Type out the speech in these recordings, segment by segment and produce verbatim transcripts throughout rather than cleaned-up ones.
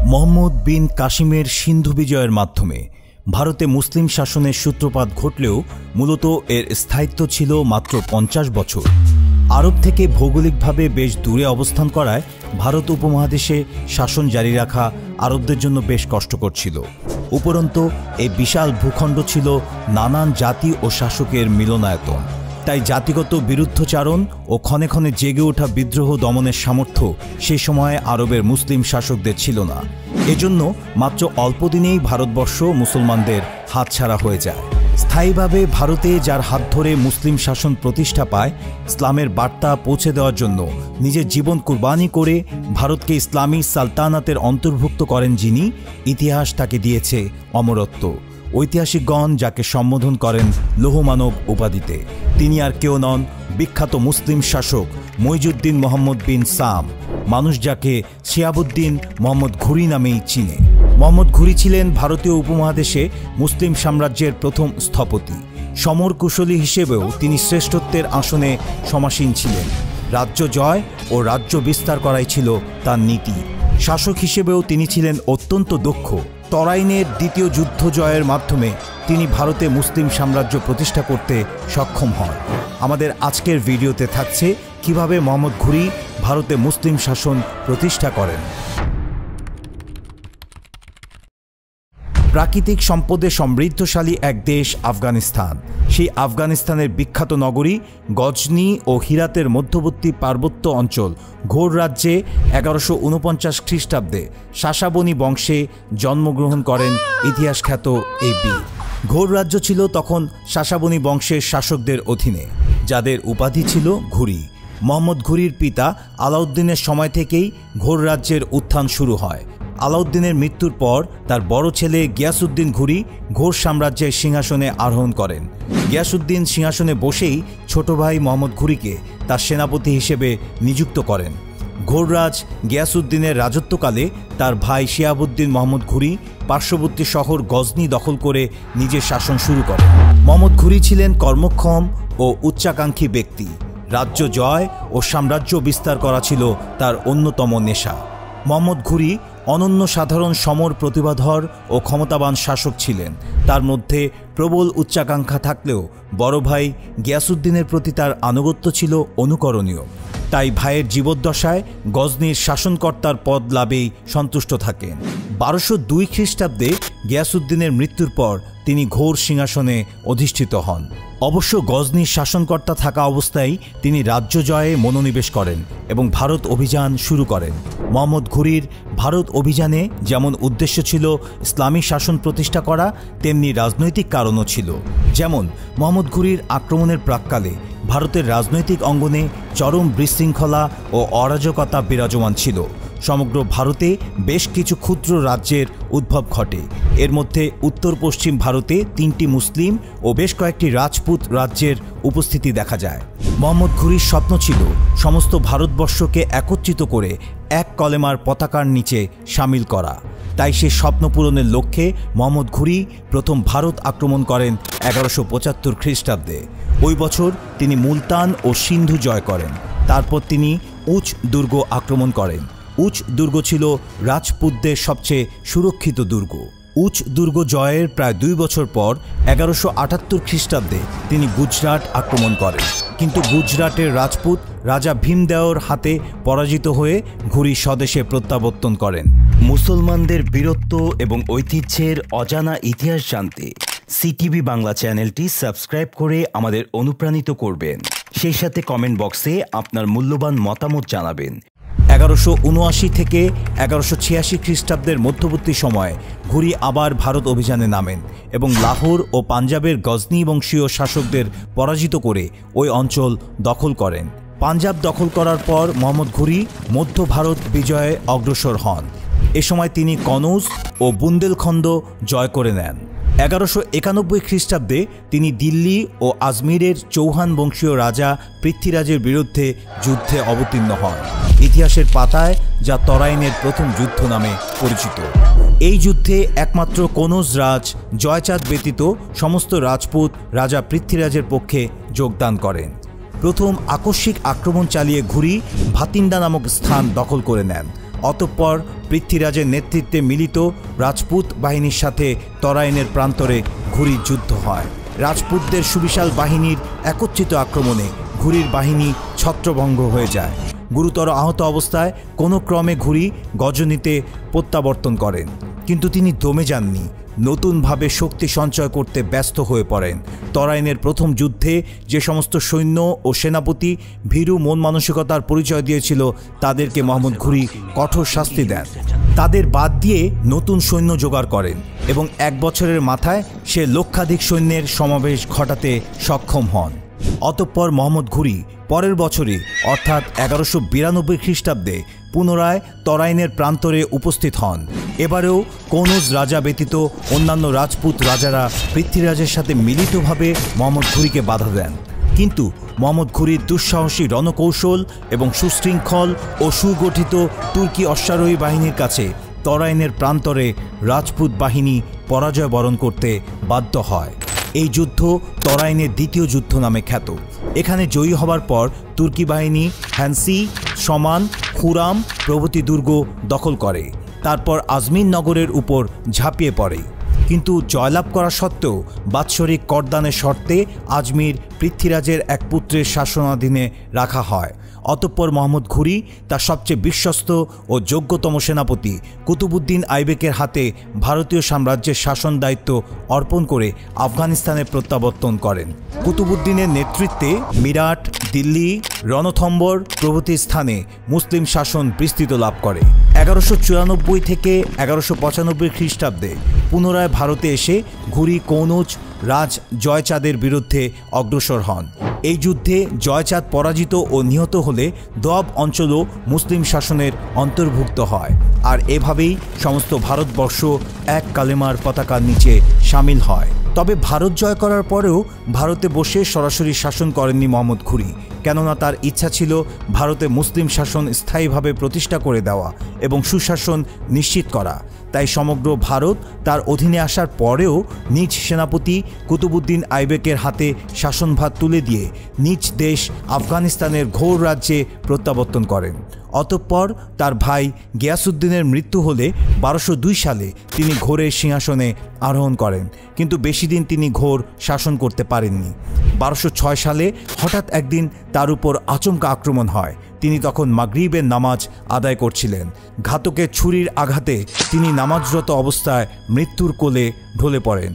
মোহাম্মদ বিন কাসিমের সিন্ধু বিজয়ের মাধ্যমে ভারতে মুসলিম শাসনের সূত্রপাত ঘটলেও মূলত এর স্থায়িত্ব ছিল মাত্র পঞ্চাশ বছর। আরব থেকে ভৌগোলিকভাবে বেশ দূরে অবস্থান করায় ভারত উপমহাদেশে শাসন জারি রাখা আরবদের জন্য বেশ কষ্টকর ছিল। উপরন্তু এই বিশাল ভূখণ্ড ছিল নানান জাতি ও শাসকের মিলনায়তন। তাই জাতিগত বিরুদ্ধচারণ ও ক্ষণে ক্ষণে জেগে ওঠা বিদ্রোহ দমনের সামর্থ্য সে সময়ে আরবের মুসলিম শাসকদের ছিল না। এজন্য মাত্র অল্প দিনেই ভারতবর্ষ মুসলমানদের হাতছাড়া হয়ে যায়। স্থায়ীভাবে ভারতে যার হাত ধরে মুসলিম শাসন প্রতিষ্ঠা পায়, ইসলামের বার্তা পৌঁছে দেওয়ার জন্য নিজের জীবন কুরবানি করে ভারতকে ইসলামী সালতানাতের অন্তর্ভুক্ত করেন যিনি, ইতিহাস তাকে দিয়েছে অমরত্ব। ঐতিহাসিকগণ যাকে সম্বোধন করেন লৌহমানব উপাধিতে, তিনি আর কেউ নন বিখ্যাত মুসলিম শাসক মইজুদ্দিন মোহাম্মদ বিন সাম, মানুষ যাকে শিহাবুদ্দিন মোহাম্মদ ঘুরি নামেই চিনে। মোহাম্মদ ঘুরি ছিলেন ভারতীয় উপমহাদেশে মুসলিম সাম্রাজ্যের প্রথম স্থপতি। সমর কুশলী হিসেবেও তিনি শ্রেষ্ঠত্বের আসনে সমাসীন ছিলেন। রাজ্য জয় ও রাজ্য বিস্তার করাই ছিল তার নীতি। শাসক হিসেবেও তিনি ছিলেন অত্যন্ত দক্ষ। তরাইনের দ্বিতীয় যুদ্ধ জয়ের মাধ্যমে তিনি ভারতে মুসলিম সাম্রাজ্য প্রতিষ্ঠা করতে সক্ষম হন। আমাদের আজকের ভিডিওতে থাকছে কিভাবে মোহাম্মদ ঘুরি ভারতে মুসলিম শাসন প্রতিষ্ঠা করেন। প্রাকৃতিক সম্পদে সমৃদ্ধশালী এক দেশ আফগানিস্তান। সেই আফগানিস্তানের বিখ্যাত নগরী গজনি ও হিরাতের মধ্যবর্তী পার্বত্য অঞ্চল ঘোর রাজ্যে এগারোশো উনপঞ্চাশ খ্রিস্টাব্দে শাসাবনী বংশে জন্মগ্রহণ করেন ইতিহাস খ্যাত এই বীর। ঘোর রাজ্য ছিল তখন শাসাবনী বংশের শাসকদের অধীনে, যাদের উপাধি ছিল ঘুরি। মোহাম্মদ ঘুরির পিতা আলাউদ্দিনের সময় থেকেই ঘোর রাজ্যের উত্থান শুরু হয়। আলাউদ্দিনের মৃত্যুর পর তার বড় ছেলে গিয়াসউদ্দিন ঘুরি ঘোর সাম্রাজ্যের সিংহাসনে আরোহণ করেন। গিয়াসউদ্দিন সিংহাসনে বসেই ছোট ভাই মোহাম্মদ ঘুরিকে তার সেনাপতি হিসেবে নিযুক্ত করেন। ঘোররাজ গিয়াসউদ্দিনের রাজত্বকালে তার ভাই শিহাবুদ্দিন মোহাম্মদ ঘুরি পার্শ্ববর্তী শহর গজনি দখল করে নিজের শাসন শুরু করেন। মোহাম্মদ ঘুরি ছিলেন কর্মক্ষম ও উচ্চাকাঙ্ক্ষী ব্যক্তি। রাজ্য জয় ও সাম্রাজ্য বিস্তার করা ছিল তার অন্যতম নেশা। মোহাম্মদ ঘুরি অনন্য সাধারণ সমর প্রতিভাধর ও ক্ষমতাবান শাসক ছিলেন। তার মধ্যে প্রবল উচ্চাকাঙ্ক্ষা থাকলেও বড় ভাই গিয়াসউদ্দিনের প্রতি তার আনুগত্য ছিল অনুকরণীয়। তাই ভাইয়ের জীবদ্দশায় গজনির শাসনকর্তার পদ লাভেই সন্তুষ্ট থাকেন। বারোশো দুই খ্রিস্টাব্দে গিয়াসউদ্দিনের মৃত্যুর পর তিনি ঘোর সিংহাসনে অধিষ্ঠিত হন। অবশ্য গজনির শাসনকর্তা থাকা অবস্থায় তিনি রাজ্য জয়ে মনোনিবেশ করেন এবং ভারত অভিযান শুরু করেন। মোহাম্মদ ঘুরির ভারত অভিযানে যেমন উদ্দেশ্য ছিল ইসলামী শাসন প্রতিষ্ঠা করা, তেমনি রাজনৈতিক কারণও ছিল। যেমন মোহাম্মদ ঘুরির আক্রমণের প্রাক্কালে ভারতের রাজনৈতিক অঙ্গনে চরম বিশৃঙ্খলা ও অরাজকতা বিরাজমান ছিল। সমগ্র ভারতে বেশ কিছু ক্ষুদ্র রাজ্যের উদ্ভব ঘটে। এর মধ্যে উত্তর পশ্চিম ভারতে তিনটি মুসলিম ও বেশ কয়েকটি রাজপুত রাজ্যের উপস্থিতি দেখা যায়। মোহাম্মদ ঘুরির স্বপ্ন ছিল সমস্ত ভারতবর্ষকে একত্রিত করে এক কলেমার পতাকার নিচে সামিল করা। তাই সে স্বপ্ন পূরণের লক্ষ্যে মোহাম্মদ ঘুরি প্রথম ভারত আক্রমণ করেন এগারোশো পঁচাত্তর খ্রিস্টাব্দে। ওই বছর তিনি মুলতান ও সিন্ধু জয় করেন। তারপর তিনি উচ দুর্গ আক্রমণ করেন। উচ দুর্গ ছিল রাজপুতদের সবচেয়ে সুরক্ষিত দুর্গ। উচ দুর্গ জয়ের প্রায় দুই বছর পর এগারোশো আটাত্তর খ্রিস্টাব্দে তিনি গুজরাট আক্রমণ করেন, কিন্তু গুজরাটের রাজপুত রাজা ভীমদেওর হাতে পরাজিত হয়ে ঘুরি স্বদেশে প্রত্যাবর্তন করেন। মুসলমানদের বীরত্ব এবং ঐতিহ্যের অজানা ইতিহাস জানতে সিটিভি বাংলা চ্যানেলটি সাবস্ক্রাইব করে আমাদের অনুপ্রাণিত করবেন। সেই সাথে কমেন্ট বক্সে আপনার মূল্যবান মতামত জানাবেন। এগারোশো উনআশি থেকে এগারোশো ছিয়াশি খ্রিস্টাব্দের মধ্যবর্তী সময়ে ঘুরি আবার ভারত অভিযানে নামেন এবং লাহোর ও পাঞ্জাবের গজনি বংশীয় শাসকদের পরাজিত করে ওই অঞ্চল দখল করেন। পাঞ্জাব দখল করার পর মোহাম্মদ ঘুরি মধ্য ভারত বিজয়ে অগ্রসর হন। এ সময় তিনি কনৌজ ও বুন্দেলখণ্ড জয় করে নেন। এগারোশো একানব্বই খ্রিস্টাব্দে তিনি দিল্লি ও আজমিরের চৌহান বংশীয় রাজা পৃথ্বীরাজের বিরুদ্ধে যুদ্ধে অবতীর্ণ হন। ইতিহাসের পাতায় যা তরাইনের প্রথম যুদ্ধ নামে পরিচিত। এই যুদ্ধে একমাত্র কনৌজ রাজ জয়চাঁদ ব্যতীত সমস্ত রাজপুত রাজা পৃথ্বীরাজের পক্ষে যোগদান করেন। প্রথম আকস্মিক আক্রমণ চালিয়ে ঘুরি ভাতিন্ডা নামক স্থান দখল করে নেন। অতঃপর পৃথ্বীরাজের নেতৃত্বে মিলিত রাজপুত বাহিনীর সাথে তরাইনের প্রান্তরে ঘুরির যুদ্ধ হয়। রাজপুতদের সুবিশাল বাহিনীর একত্রিত আক্রমণে ঘুরির বাহিনী ছত্রভঙ্গ হয়ে যায়। গুরুতর আহত অবস্থায় কোনো ক্রমে ঘুরি গজনীতে প্রত্যাবর্তন করেন, কিন্তু তিনি দমে যাননি। নতুনভাবে শক্তি সঞ্চয় করতে ব্যস্ত হয়ে পড়েন। তরাইনের প্রথম যুদ্ধে যে সমস্ত সৈন্য ও সেনাপতি ভীরু মন মানসিকতার পরিচয় দিয়েছিল তাদেরকে মোহাম্মদ ঘুরি কঠোর শাস্তি দেন। তাদের বাদ দিয়ে নতুন সৈন্য জোগাড় করেন এবং এক বছরের মাথায় সে লক্ষাধিক সৈন্যের সমাবেশ ঘটাতে সক্ষম হন। অতঃপর মোহাম্মদ ঘুরি পরের বছরই অর্থাৎ এগারোশো বিরানব্বই খ্রিস্টাব্দে পুনরায় তরাইনের প্রান্তরে উপস্থিত হন। এবারেও কনৌজ রাজা ব্যতীত অন্যান্য রাজপুত রাজারা পৃথ্বীরাজের সাথে মিলিতভাবে মোহাম্মদ ঘুরিকে বাধা দেন, কিন্তু মোহাম্মদ ঘুরির দুঃসাহসী রণকৌশল এবং সুশৃঙ্খল ও সুগঠিত তুর্কি অশ্বারোহী বাহিনীর কাছে তরাইনের প্রান্তরে রাজপুত বাহিনী পরাজয় বরণ করতে বাধ্য হয়। এই যুদ্ধ তরাইনের দ্বিতীয় যুদ্ধ নামে খ্যাত। এখানে জয়ী হবার পর তুর্কি বাহিনী হ্যান্সি, সমান, খুরাম প্রভৃতি দুর্গ দখল করে, তারপর আজমির নগরের উপর ঝাঁপিয়ে পড়ে। কিন্তু জয়লাভ করা সত্ত্বেও বাৎসরিক করদানের শর্তে আজমির পৃথ্বীরাজের এক পুত্রের শাসনাধীনে রাখা হয়। অতঃপর মোহাম্মদ ঘুরি তার সবচেয়ে বিশ্বস্ত ও যোগ্যতম সেনাপতি কুতুবউদ্দিন আইবেকের হাতে ভারতীয় সাম্রাজ্যের শাসন দায়িত্ব অর্পণ করে আফগানিস্তানে প্রত্যাবর্তন করেন। কুতুবউদ্দিনের নেতৃত্বে মিরাট, দিল্লি, রণথম্বর প্রভৃতি স্থানে মুসলিম শাসন বিস্তৃত লাভ করে। এগারোশো চুরানব্বই থেকে এগারোশো পঁচানব্বই খ্রিস্টাব্দে পুনরায় ভারতে এসে ঘুরি কনৌজ রাজ জয়চাঁদের বিরুদ্ধে অগ্রসর হন। এই যুদ্ধে জয়চাঁদ পরাজিত ও নিহত হলে দোয়াব অঞ্চলও মুসলিম শাসনের অন্তর্ভুক্ত হয়, আর এভাবেই সমস্ত ভারতবর্ষ এক কালেমার পতাকার নিচে সামিল হয়। তবে ভারত জয় করার পরেও ভারতে বসে সরাসরি শাসন করেননি মোহাম্মদ ঘুরি, কেননা তার ইচ্ছা ছিল ভারতে মুসলিম শাসন স্থায়ীভাবে প্রতিষ্ঠা করে দেওয়া এবং সুশাসন নিশ্চিত করা। তাই সমগ্র ভারত তার অধীনে আসার পরেও নিজ সেনাপতি কুতুবউদ্দিন আইবেকের হাতে শাসনভার তুলে দিয়ে নিজ দেশ আফগানিস্তানের ঘোর রাজ্যে প্রত্যাবর্তন করেন। অতঃপর তার ভাই গিয়াসউদ্দিনের মৃত্যু হলে বারোশো দুই সালে তিনি ঘোরের সিংহাসনে আরোহণ করেন, কিন্তু বেশি দিন তিনি ঘোর শাসন করতে পারেননি। বারোশো ছয় সালে হঠাৎ একদিন তার উপর আচমকা আক্রমণ হয়। তিনি তখন মাগরিবের নামাজ আদায় করছিলেন। ঘাতকের ছুরির আঘাতে তিনি নামাজরত অবস্থায় মৃত্যুর কোলে ঢলে পড়েন।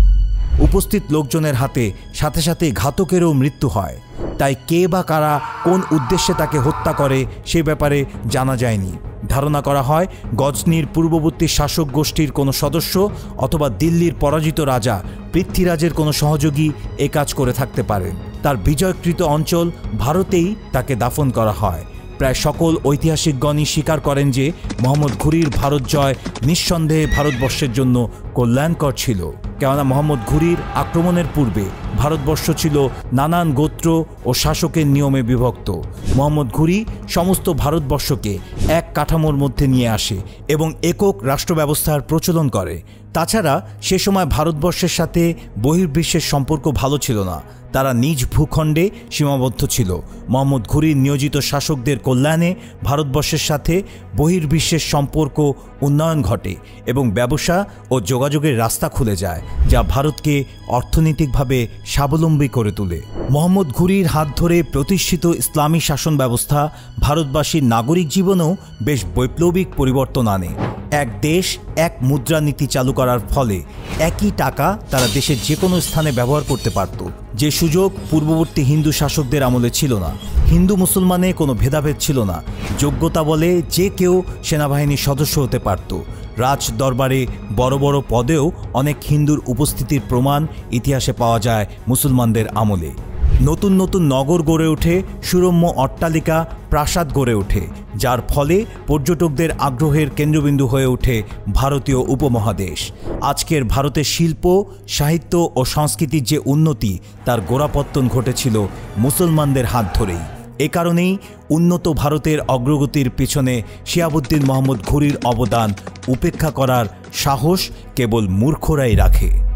উপস্থিত লোকজনের হাতে সাথে সাথে ঘাতকেরও মৃত্যু হয়। তাই কে বা কারা কোন উদ্দেশ্যে তাকে হত্যা করে সে ব্যাপারে জানা যায়নি। ধারণা করা হয় গজনির পূর্ববর্তী শাসক গোষ্ঠীর কোনো সদস্য অথবা দিল্লির পরাজিত রাজা পৃথ্বীরাজের কোনো সহযোগী এ কাজ করে থাকতে পারেন। তার বিজয়কৃত অঞ্চল ভারতেই তাকে দাফন করা হয়। প্রায় সকল ঐতিহাসিকগণই স্বীকার করেন যে মোহাম্মদ ঘুরির ভারত জয় নিঃসন্দেহে ভারতবর্ষের জন্য কল্যাণকর ছিল, কেননা মোহাম্মদ ঘুরির আক্রমণের পূর্বে ভারতবর্ষ ছিল নানান গোত্র ও শাসকের নিয়মে বিভক্ত। মোহাম্মদ ঘুরি সমস্ত ভারতবর্ষকে এক কাঠামোর মধ্যে নিয়ে আসে এবং একক রাষ্ট্র ব্যবস্থার প্রচলন করে। তাছাড়া সে সময় ভারতবর্ষের সাথে বহির্বিশ্বের সম্পর্ক ভালো ছিল না, তারা নিজ ভূখণ্ডে সীমাবদ্ধ ছিল। মোহাম্মদ ঘুরির নিয়োজিত শাসকদের কল্যাণে ভারতবর্ষের সাথে বহির্বিশ্বের সম্পর্ক উন্নয়ন ঘটে এবং ব্যবসা ও যোগাযোগের রাস্তা খুলে যায়, যা ভারতকে অর্থনৈতিকভাবে স্বাবলম্বী করে তোলে। মোহাম্মদ ঘুরির হাত ধরে প্রতিষ্ঠিত ইসলামী শাসন ব্যবস্থা ভারতবাসীর নাগরিক জীবনেও বেশ বৈপ্লবিক পরিবর্তন আনে। এক দেশ এক মুদ্রানীতি চালু করার ফলে একই টাকা তারা দেশের যে কোনো স্থানে ব্যবহার করতে পারত, যে সুযোগ পূর্ববর্তী হিন্দু শাসকদের আমলে ছিল না। হিন্দু মুসলমানে কোনো ভেদাভেদ ছিল না। যোগ্যতা বলে যে কেউ সেনাবাহিনীর সদস্য হতে পারত। রাজ দরবারে বড় বড় পদেও অনেক হিন্দুর উপস্থিতির প্রমাণ ইতিহাসে পাওয়া যায় মুসলমানদের আমলে। নতুন নতুন নগর গড়ে ওঠে, সুরম্য অট্টালিকা, প্রাসাদ গড়ে ওঠে, যার ফলে পর্যটকদের আগ্রহের কেন্দ্রবিন্দু হয়ে ওঠে ভারতীয় উপমহাদেশ। আজকের ভারতের শিল্প, সাহিত্য ও সংস্কৃতির যে উন্নতি, তার গোড়াপত্তন ঘটেছিল মুসলমানদের হাত ধরেই। এ কারণেই উন্নত ভারতের অগ্রগতির পিছনে শিহাবুদ্দিন মোহাম্মদ ঘুরির অবদান উপেক্ষা করার সাহস কেবল মূর্খরাই রাখে।